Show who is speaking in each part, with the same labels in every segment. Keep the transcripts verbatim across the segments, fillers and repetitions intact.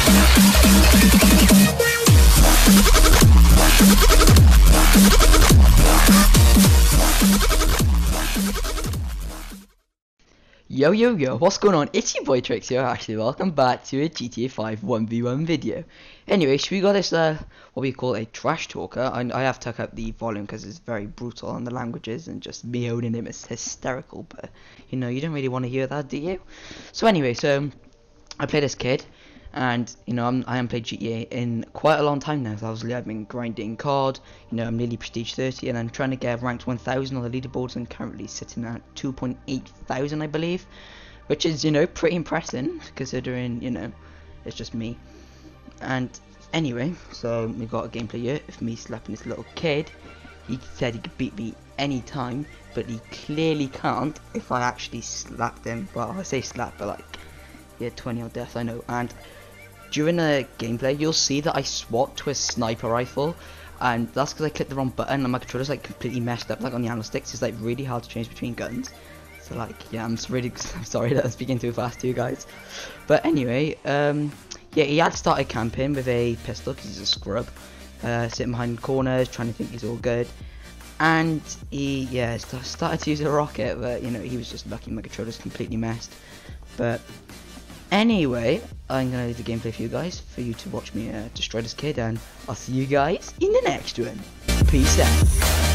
Speaker 1: Yo yo yo, what's going on? It's your boy Trix here. Actually, welcome back to a G T A five one v one video. Anyway, so we got this uh what we call a trash talker. I, I have to tuck up the volume because it's very brutal on the languages, and just me owning him is hysterical. But you know, you don't really want to hear that, do you? So anyway, so I play this kid, and you know, I'm, I haven't played G T A in quite a long time now. So obviously I've been grinding C O D. You know, I'm nearly prestige thirty, and I'm trying to get ranked one thousand on the leaderboards, and currently sitting at two point eight thousand, I believe, which is, you know, pretty impressive considering, you know, it's just me. And anyway, so we got a gameplay here of me slapping this little kid. He said he could beat me anytime, but he clearly can't if I actually slapped him. Well, I say slap, but like, yeah, twenty on death, I know. And during the gameplay, you'll see that I swapped to a sniper rifle, and that's because I clicked the wrong button and my controller's like completely messed up. Like on the analog sticks, it's like really hard to change between guns. So like, yeah, I'm really I'm sorry that I'm speaking too fast to you guys. But anyway, um, yeah, he had started camping with a pistol because he's a scrub, uh, sitting behind corners, trying to think he's all good. And he, yeah, st started to use a rocket, but you know, he was just lucky. My controller's completely messed. But anyway, I'm gonna leave the gameplay for you guys, for you to watch me uh, destroy this kid, and I'll see you guys in the next one. Peace out.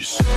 Speaker 2: Peace.